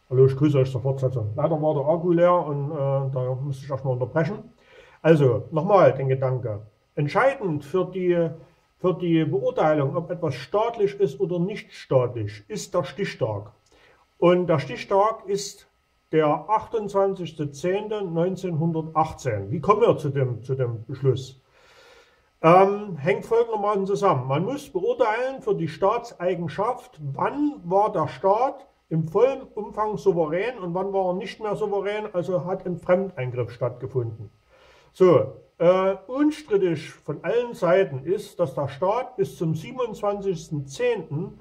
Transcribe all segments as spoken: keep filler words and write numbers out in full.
Hallo, ich grüße euch zur Fortsetzung. Leider war der Akku leer und äh, da musste ich erstmal unterbrechen. Also, nochmal den Gedanke. Entscheidend für die, für die Beurteilung, ob etwas staatlich ist oder nicht staatlich, ist der Stichtag. Und der Stichtag ist der achtundzwanzigste zehnte neunzehnhundertachtzehn. Wie kommen wir zu dem, zu dem Beschluss? Ähm, hängt folgendermaßen zusammen. Man muss beurteilen für die Staatseigenschaft, wann war der Staat im vollen Umfang souverän und wann war er nicht mehr souverän, also hat ein Fremdeingriff stattgefunden. So, äh, unstrittig von allen Seiten ist, dass der Staat bis zum siebenundzwanzigsten zehnten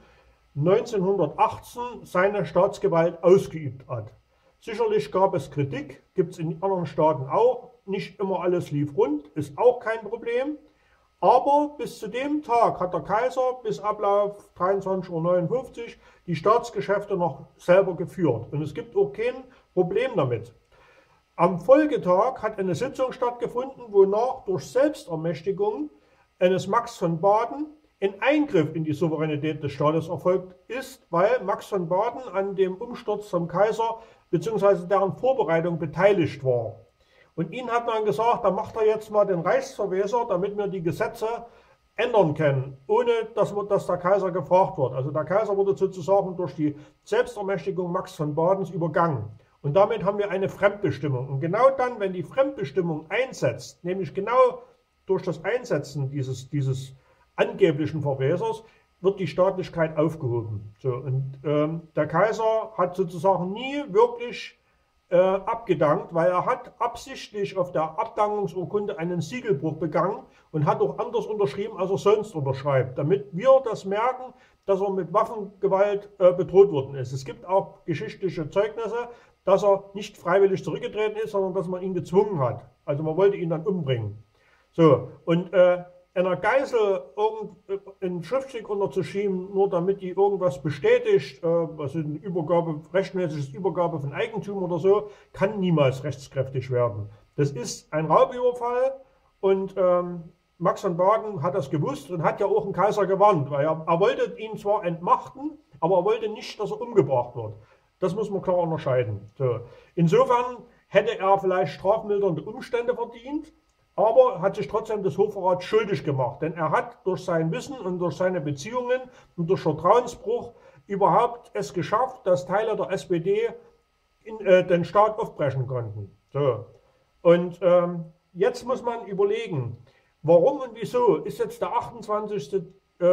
neunzehnhundertachtzehn seine Staatsgewalt ausgeübt hat. Sicherlich gab es Kritik, gibt es in anderen Staaten auch. Nicht immer alles lief rund, ist auch kein Problem. Aber bis zu dem Tag hat der Kaiser bis Ablauf dreiundzwanzig Uhr neunundfünfzig die Staatsgeschäfte noch selber geführt. Und es gibt auch kein Problem damit. Am Folgetag hat eine Sitzung stattgefunden, wonach durch Selbstermächtigung eines Max von Baden ein Eingriff in die Souveränität des Staates erfolgt ist, weil Max von Baden an dem Umsturz vom Kaiser bzw. deren Vorbereitung beteiligt war. Und ihn hat man gesagt, da macht er jetzt mal den Reichsverweser, damit wir die Gesetze ändern können, ohne dass, dass der Kaiser gefragt wird. Also der Kaiser wurde sozusagen durch die Selbstermächtigung Max von Badens übergangen. Und damit haben wir eine Fremdbestimmung. Und genau dann, wenn die Fremdbestimmung einsetzt, nämlich genau durch das Einsetzen dieses, dieses angeblichen Verwesers, wird die Staatlichkeit aufgehoben. So, und ähm, der Kaiser hat sozusagen nie wirklich äh, abgedankt, weil er hat absichtlich auf der Abdankungsurkunde einen Siegelbruch begangen und hat auch anders unterschrieben, als er sonst unterschreibt, damit wir das merken, dass er mit Waffengewalt äh, bedroht worden ist. Es gibt auch geschichtliche Zeugnisse, dass er nicht freiwillig zurückgetreten ist, sondern dass man ihn gezwungen hat. Also man wollte ihn dann umbringen. So, und äh, einer Geisel ein Schriftstück unterzuschieben, nur damit die irgendwas bestätigt, äh, also eine Übergabe, rechtmäßiges Übergabe von Eigentum oder so, kann niemals rechtskräftig werden. Das ist ein Raubüberfall und ähm, Max von Baden hat das gewusst und hat ja auch den Kaiser gewarnt, weil er, er wollte ihn zwar entmachten, aber er wollte nicht, dass er umgebracht wird. Das muss man klar unterscheiden. So. Insofern hätte er vielleicht strafmildernde Umstände verdient, aber hat sich trotzdem des Hochverrats schuldig gemacht. Denn er hat durch sein Wissen und durch seine Beziehungen und durch Vertrauensbruch überhaupt es geschafft, dass Teile der S P D in, äh, den Staat aufbrechen konnten. So. Und ähm, jetzt muss man überlegen, warum und wieso ist jetzt der achtundzwanzigste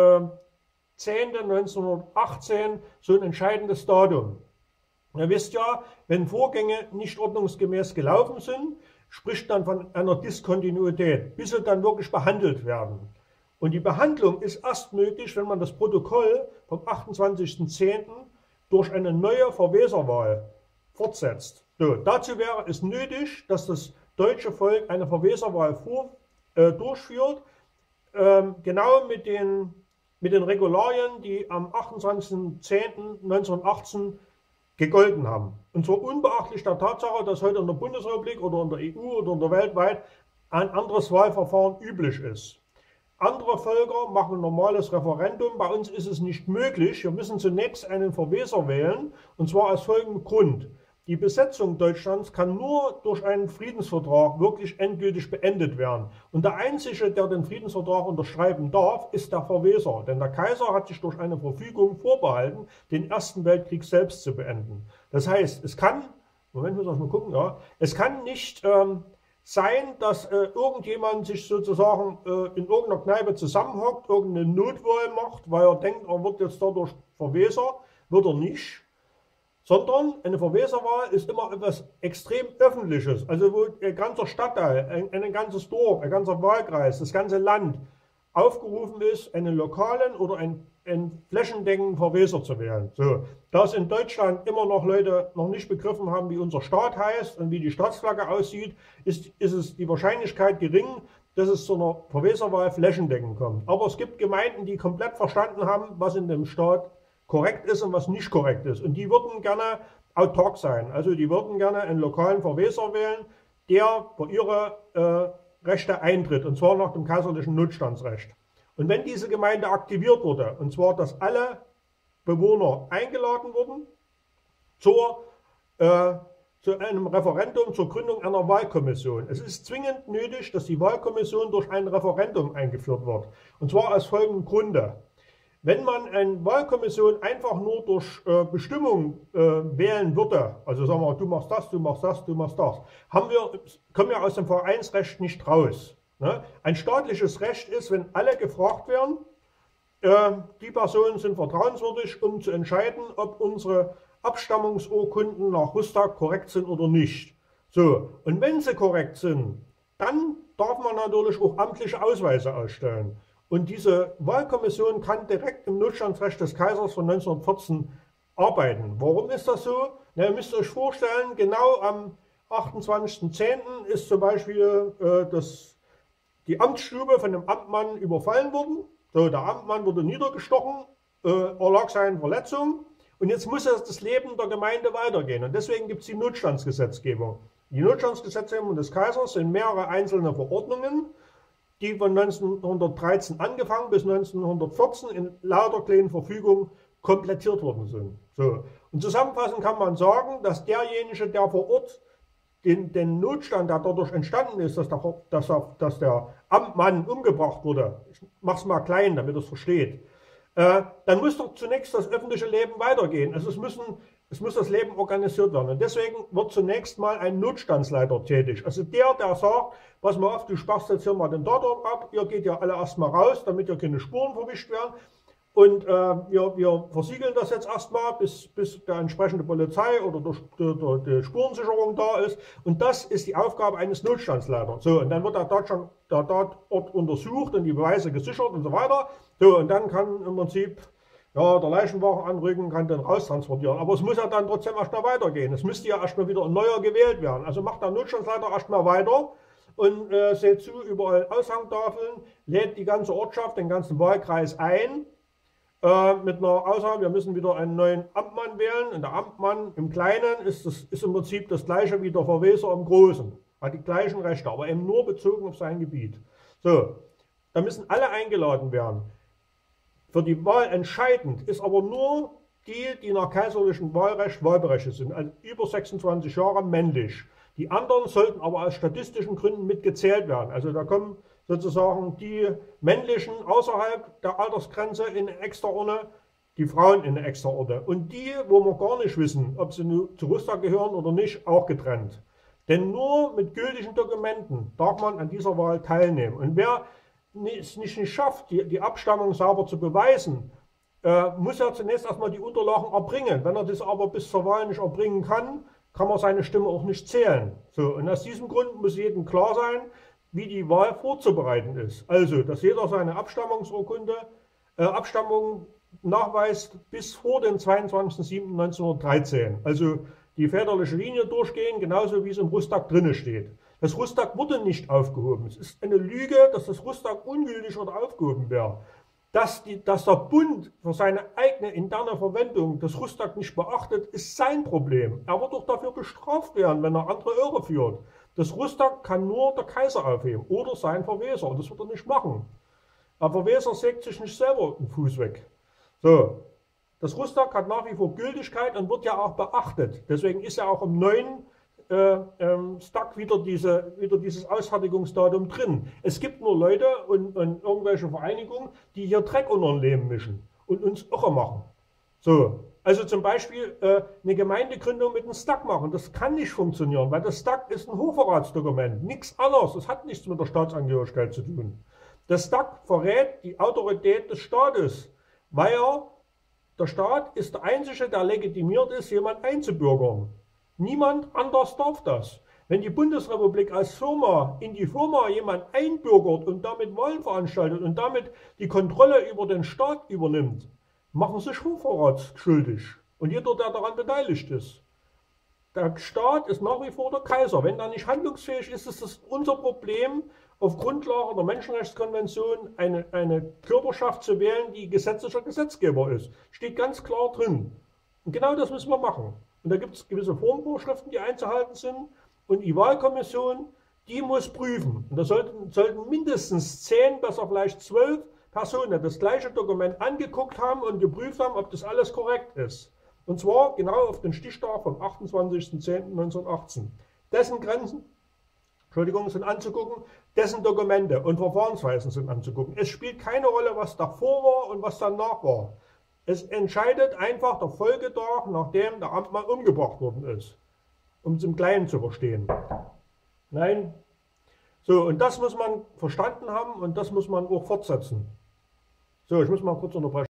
zehnte neunzehnhundertachtzehn so ein entscheidendes Datum. Ihr wisst ja, wenn Vorgänge nicht ordnungsgemäß gelaufen sind, spricht dann von einer Diskontinuität, bis sie dann wirklich behandelt werden. Und die Behandlung ist erst möglich, wenn man das Protokoll vom achtundzwanzigsten zehnten durch eine neue Verweserwahl fortsetzt. So, dazu wäre es nötig, dass das deutsche Volk eine Verweserwahl vor, äh, durchführt, äh, genau mit den, mit den Regularien, die am achtundzwanzigsten zehnten neunzehnhundertachtzehn gegolten haben. Und zwar unbeachtlich der Tatsache, dass heute in der Bundesrepublik oder in der E U oder in der weltweit ein anderes Wahlverfahren üblich ist. Andere Völker machen ein normales Referendum, bei uns ist es nicht möglich. Wir müssen zunächst einen Verweser wählen, und zwar aus folgendem Grund. Die Besetzung Deutschlands kann nur durch einen Friedensvertrag wirklich endgültig beendet werden. Und der Einzige, der den Friedensvertrag unterschreiben darf, ist der Verweser. Denn der Kaiser hat sich durch eine Verfügung vorbehalten, den Ersten Weltkrieg selbst zu beenden. Das heißt, es kann, Moment, muss ich mal gucken, ja, es kann nicht ähm, sein, dass äh, irgendjemand sich sozusagen äh, in irgendeiner Kneipe zusammenhockt, irgendeine Notwahl macht, weil er denkt, er wird jetzt dadurch Verweser, wird er nicht. Sondern eine Verweserwahl ist immer etwas extrem Öffentliches, also wo ein ganzer Stadtteil, ein, ein ganzes Dorf, ein ganzer Wahlkreis, das ganze Land aufgerufen ist, einen lokalen oder einen, einen flächendeckenden Verweser zu wählen. So, da es in Deutschland immer noch Leute noch nicht begriffen haben, wie unser Staat heißt und wie die Staatsflagge aussieht, ist, ist es die Wahrscheinlichkeit gering, dass es zu einer Verweserwahl flächendeckend kommt. Aber es gibt Gemeinden, die komplett verstanden haben, was in dem Staat korrekt ist und was nicht korrekt ist. Und die würden gerne autark sein. Also die würden gerne einen lokalen Verweser wählen, der bei ihre äh, Rechte eintritt, und zwar nach dem kaiserlichen Notstandsrecht. Und wenn diese Gemeinde aktiviert wurde, und zwar, dass alle Bewohner eingeladen wurden zur äh, zu einem Referendum zur Gründung einer Wahlkommission. Es ist zwingend nötig, dass die Wahlkommission durch ein Referendum eingeführt wird. Und zwar aus folgendem Grunde. Wenn man eine Wahlkommission einfach nur durch äh, Bestimmung äh, wählen würde, also sagen wir, du machst das, du machst das, du machst das, haben wir, kommen wir aus dem Vereinsrecht nicht raus. Ne? Ein staatliches Recht ist, wenn alle gefragt werden, äh, die Personen sind vertrauenswürdig, um zu entscheiden, ob unsere Abstammungsurkunden nach Rustag korrekt sind oder nicht. So, und wenn sie korrekt sind, dann darf man natürlich auch amtliche Ausweise ausstellen. Und diese Wahlkommission kann direkt im Notstandsrecht des Kaisers von neunzehnhundertvierzehn arbeiten. Warum ist das so? Na, ihr müsst euch vorstellen, genau am achtundzwanzigsten zehnten ist zum Beispiel äh, das, die Amtsstube von dem Amtmann überfallen worden. So, der Amtmann wurde niedergestochen, äh, erlag seinen Verletzungen. Und jetzt muss das Leben der Gemeinde weitergehen. Und deswegen gibt es die Notstandsgesetzgebung. Die Notstandsgesetzgebung des Kaisers sind mehrere einzelne Verordnungen, die von neunzehnhundertdreizehn angefangen bis neunzehnhundertvierzehn in lauter kleinen Verfügungen komplettiert worden sind. So. Und zusammenfassend kann man sagen, dass derjenige, der vor Ort den, den Notstand, der dadurch entstanden ist, dass der, dass, er, dass der Amtmann umgebracht wurde, ich mache es mal klein, damit ihr es versteht, äh, dann muss doch zunächst das öffentliche Leben weitergehen. Also es, müssen, es muss das Leben organisiert werden. Und deswegen wird zunächst mal ein Notstandsleiter tätig. Also der, der sagt, pass mal auf, du sparst jetzt hier mal den Tatort ab, ihr geht ja alle erstmal raus, damit ja keine Spuren verwischt werden. Und äh, wir, wir versiegeln das jetzt erstmal, bis, bis der entsprechende Polizei oder der, der, der Spurensicherung da ist. Und das ist die Aufgabe eines Notstandsleiters. So, und dann wird der Tatort, der Tatort untersucht und die Beweise gesichert und so weiter. So, und dann kann im Prinzip ja, der Leichenwagen anrücken, kann den raustransportieren. Aber es muss ja dann trotzdem erstmal weitergehen. Es müsste ja erstmal wieder ein neuer gewählt werden. Also macht der Notstandsleiter erstmal weiter und äh, seht zu, überall Aushangtafeln, lädt die ganze Ortschaft, den ganzen Wahlkreis ein, äh, mit einer Aussage, wir müssen wieder einen neuen Amtmann wählen. Und der Amtmann im Kleinen ist, das, ist im Prinzip das gleiche wie der Verweser im Großen. Hat die gleichen Rechte, aber eben nur bezogen auf sein Gebiet. So, da müssen alle eingeladen werden. Für die Wahl entscheidend ist aber nur die, die nach kaiserlichem Wahlrecht wahlberechtigt sind, also über sechsundzwanzig Jahre männlich. Die anderen sollten aber aus statistischen Gründen mitgezählt werden. Also da kommen sozusagen die männlichen außerhalb der Altersgrenze in eine extra Urne, die Frauen in eine extra Urne. Und die, wo wir gar nicht wissen, ob sie nur zu Rustag gehören oder nicht, auch getrennt. Denn nur mit gültigen Dokumenten darf man an dieser Wahl teilnehmen. Und wer es nicht, nicht schafft, die, die Abstammung sauber zu beweisen, äh, muss er zunächst erstmal die Unterlagen erbringen. Wenn er das aber bis zur Wahl nicht erbringen kann, kann man seine Stimme auch nicht zählen. So, und aus diesem Grund muss jedem klar sein, wie die Wahl vorzubereiten ist. Also, dass jeder seine Abstammungsurkunde, äh, Abstammung nachweist bis vor den zweiundzwanzigsten siebten neunzehnhundertdreizehn. Also die väterliche Linie durchgehen, genauso wie es im Rustag drinne steht. Das Rustag wurde nicht aufgehoben. Es ist eine Lüge, dass das Rustag ungültig oder aufgehoben wäre. Dass, die, dass der Bund für seine eigene interne Verwendung das Rustag nicht beachtet, ist sein Problem. Er wird doch dafür bestraft werden, wenn er andere Irre führt. Das Rustag kann nur der Kaiser aufheben oder sein Verweser. Und das wird er nicht machen. Der Verweser sägt sich nicht selber den Fuß weg. So, das Rustag hat nach wie vor Gültigkeit und wird ja auch beachtet. Deswegen ist ja auch im neuen äh, ähm, Stag wieder, diese, wieder dieses Ausfertigungsdatum drin. Es gibt nur Leute und, und irgendwelche Vereinigungen, die hier Dreck unter den Lehm mischen und uns irre machen. So, also zum Beispiel äh, eine Gemeindegründung mit einem Stag machen. Das kann nicht funktionieren, weil das Stag ist ein Hochverratsdokument. Nichts anderes. Das hat nichts mit der Staatsangehörigkeit zu tun. Das Stag verrät die Autorität des Staates, weil er, der Staat ist der Einzige, der legitimiert ist, jemand einzubürgern. Niemand anders darf das. Wenn die Bundesrepublik als Firma in die Firma jemand einbürgert und damit Wahlen veranstaltet und damit die Kontrolle über den Staat übernimmt, machen sich Hochverrats schuldig. Und jeder, der daran beteiligt ist. Der Staat ist nach wie vor der Kaiser. Wenn er nicht handlungsfähig ist, ist es unser Problem, auf Grundlage der Menschenrechtskonvention eine, eine Körperschaft zu wählen, die gesetzlicher Gesetzgeber ist. Steht ganz klar drin. Und genau das müssen wir machen. Und da gibt es gewisse Formvorschriften, die einzuhalten sind. Und die Wahlkommission, die muss prüfen. Und da sollten, sollten mindestens zehn, besser vielleicht zwölf Personen das gleiche Dokument angeguckt haben und geprüft haben, ob das alles korrekt ist. Und zwar genau auf den Stichtag vom achtundzwanzigsten zehnten neunzehnhundertachtzehn. Dessen Grenzen Entschuldigung, sind anzugucken, dessen Dokumente und Verfahrensweisen sind anzugucken. Es spielt keine Rolle, was davor war und was danach war. Es entscheidet einfach der Folgetag, nachdem der Amtmann umgebracht worden ist, um es im Kleinen zu verstehen. Nein, so, und das muss man verstanden haben und das muss man auch fortsetzen. So, ich muss mal kurz unterbrechen.